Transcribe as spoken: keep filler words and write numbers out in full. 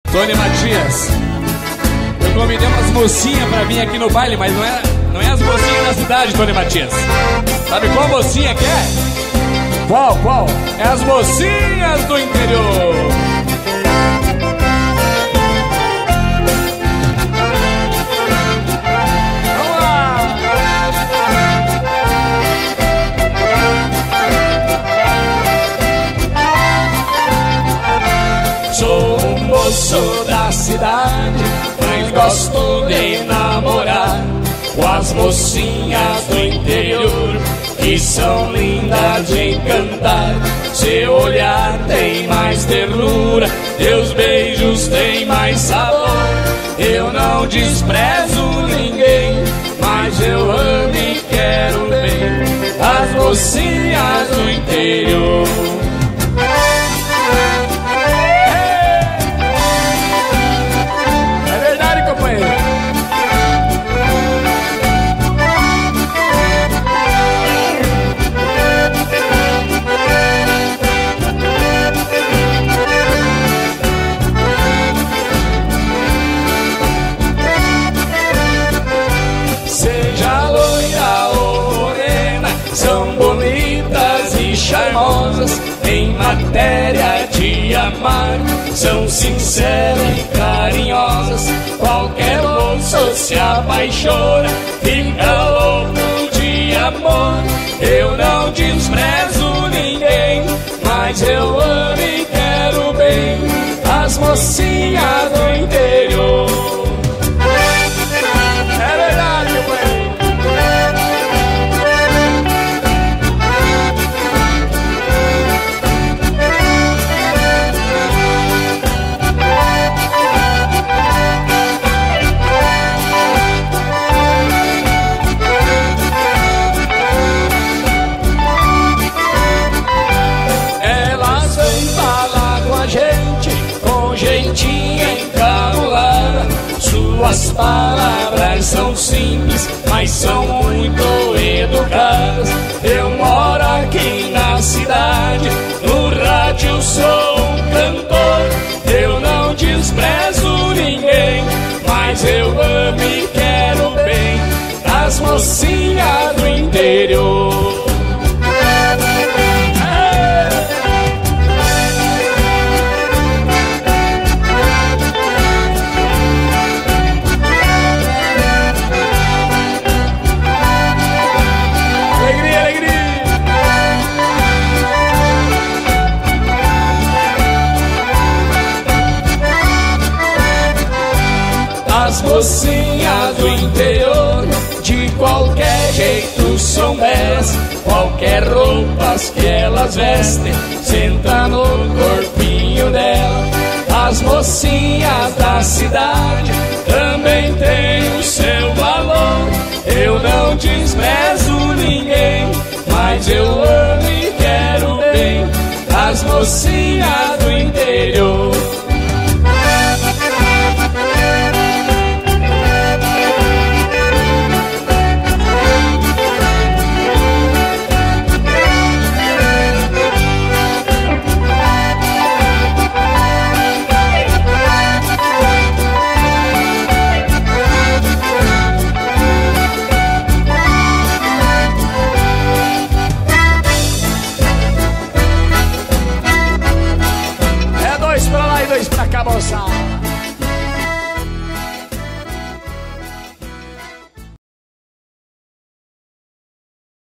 Tony Matias, eu convidei umas mocinhas pra vir aqui no baile, mas não é, não é as mocinhas da cidade, Tony Matias. Sabe qual mocinha que é? Qual, qual? É as mocinhas do interior. Sou da cidade, mas gosto de namorar com as mocinhas do interior, que são lindas de encantar. Seu olhar tem mais ternura, teus beijos têm mais sabor. Eu não desprezo ninguém, mas eu amo e quero bem as mocinhas do interior. Charmosas em matéria de amar, são sinceras e carinhosas. Qualquer moço se apaixona, fica louco de amor. Eu não desprezo ninguém, mas eu amo e quero bem as mocinhas do interior. É verdade, pai. Suas palavras são simples, mas são muito educadas. Eu moro aqui na cidade, no rádio sou um cantor. Eu não desprezo ninguém, mas eu amo e quero bem as mocinhas do interior. As mocinhas do interior, de qualquer jeito são belas. Qualquer roupas que elas vestem, senta no corpinho dela. As mocinhas da cidade também têm o seu valor. Eu não desprezo ninguém, mas eu amo e quero bem as mocinhas do interior.